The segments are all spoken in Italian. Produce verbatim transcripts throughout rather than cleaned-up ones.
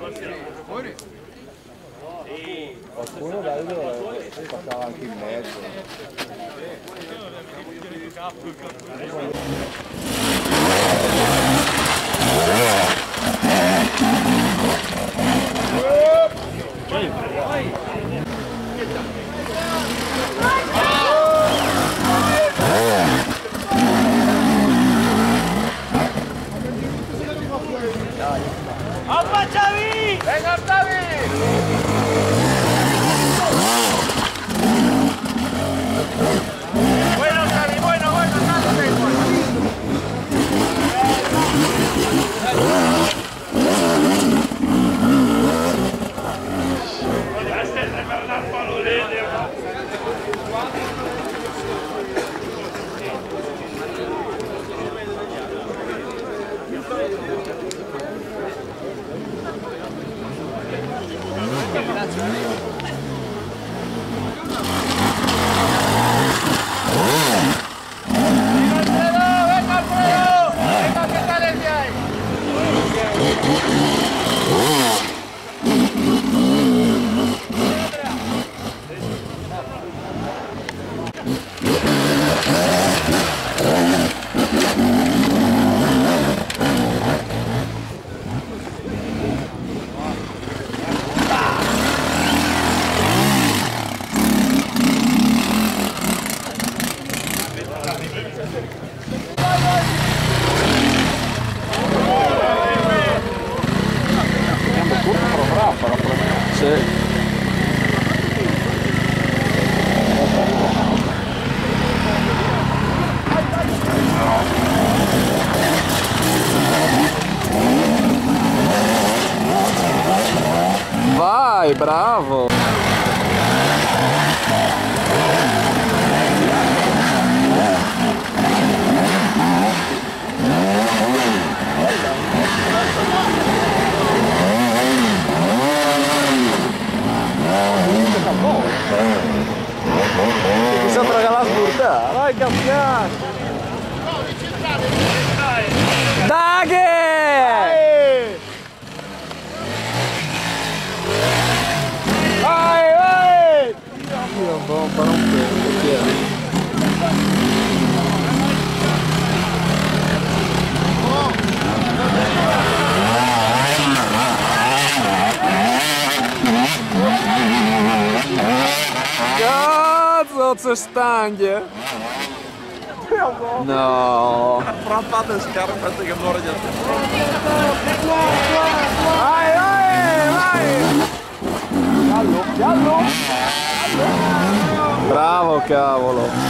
Qualcuno bello passava anche in mezzo. ¡Apachavi! ¡Venga, Xavi! Bueno, Xavi, bueno, bueno, Xavi, Vai, bravo! Bisa tergalas burda, vai campeão! Daghe! Vai, vai! Io bom para um pé, Cazzo, c'è stanghe! No! Frappate scarpe che muore di Vai, vai, vai! Giallo, giallo! Bravo, cavolo!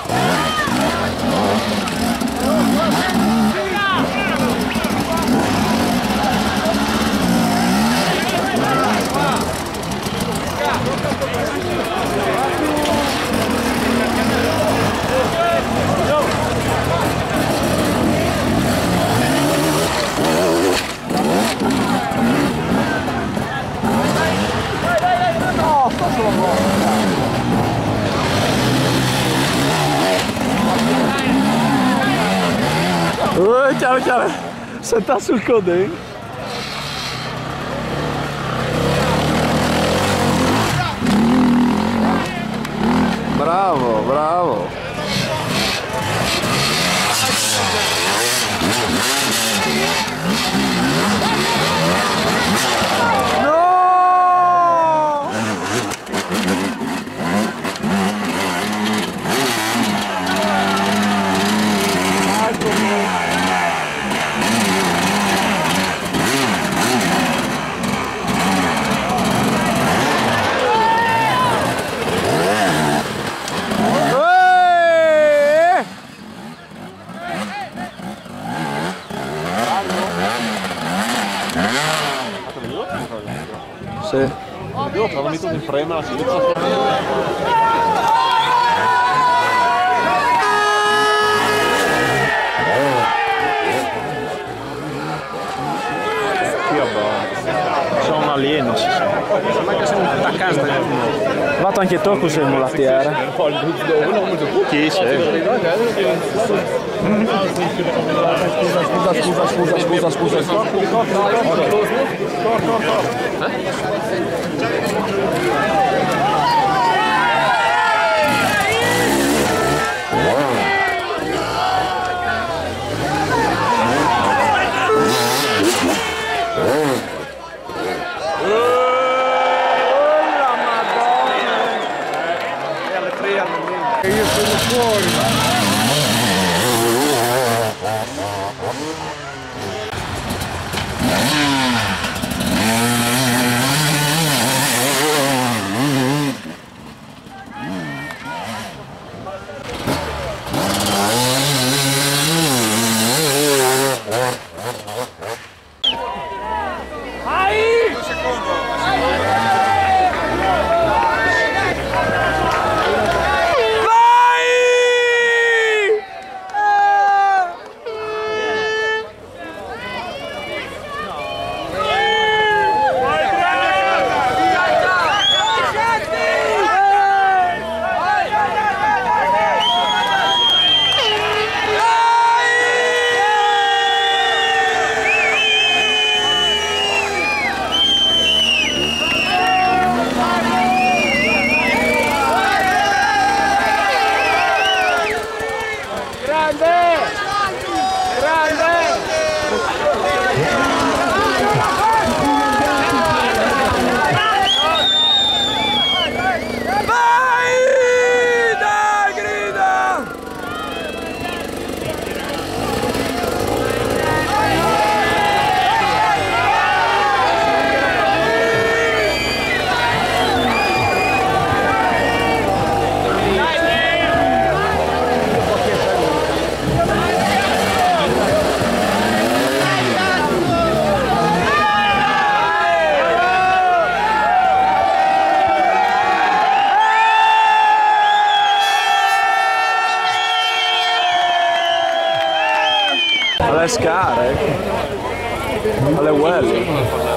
Uh, ciao, ciao! Senta sul codè! Bravo, bravo! Sì. Io ho messo in frame la sinistra. Sono un alieno, si sa. Sembra che siamo a casa. Fatto anche tu così il mulattiere. Chi sei? Scusa, scusa, scusa, scusa, scusa. Io sono fuori. Alle scare, alle uelle.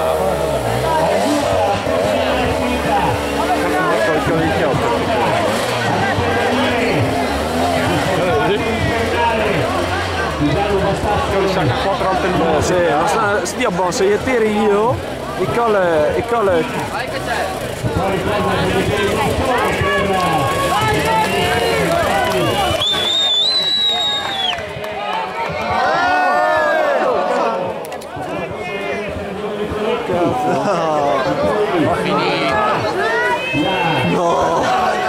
Eh, sì, ma sta, stia buono, se gli tiri io, i colle, i colle. Va finita. No.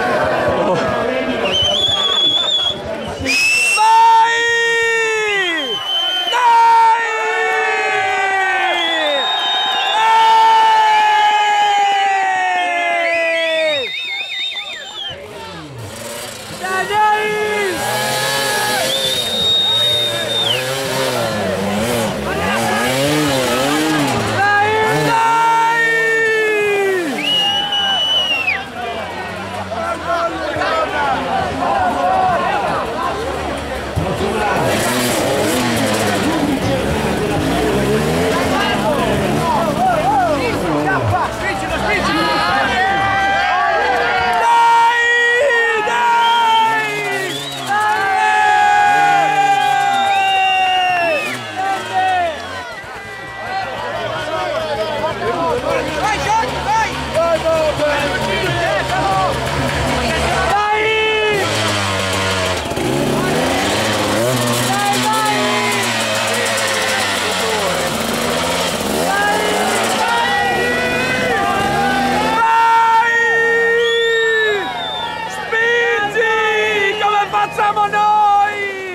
Facciamo noi!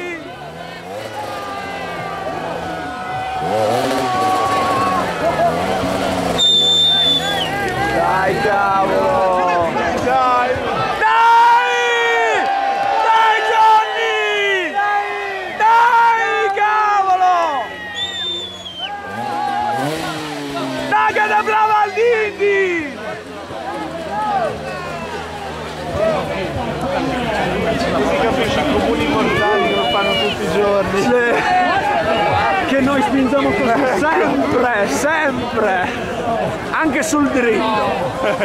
Dai cavolo! Dai! Dai! Dai Johnny! Dai cavolo! Dai che da brava al Dindi! Si capisce i comuni mortali che lo fanno tutti i giorni. Sì. Che noi spingiamo così sempre, sempre! anche sul dritto.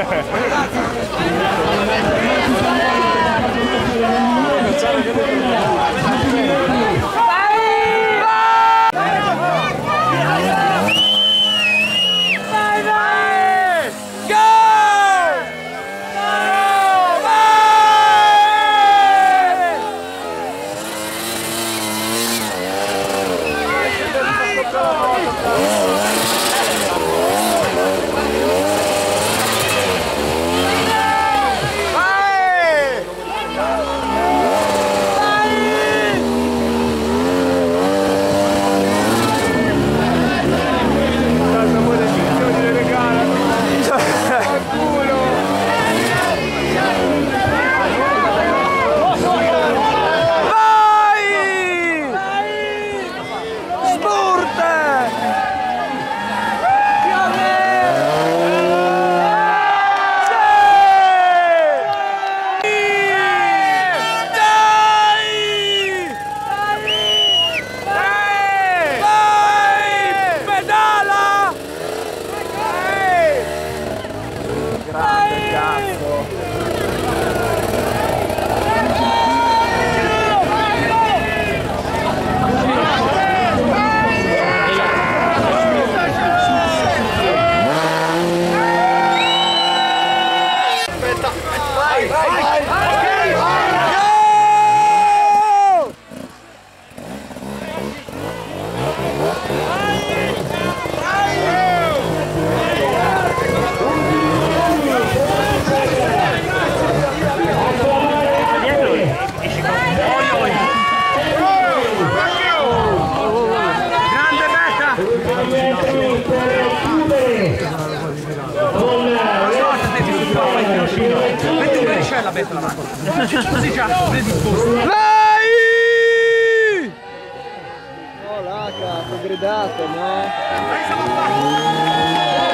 Vai! Oh là, capo, gridato, no?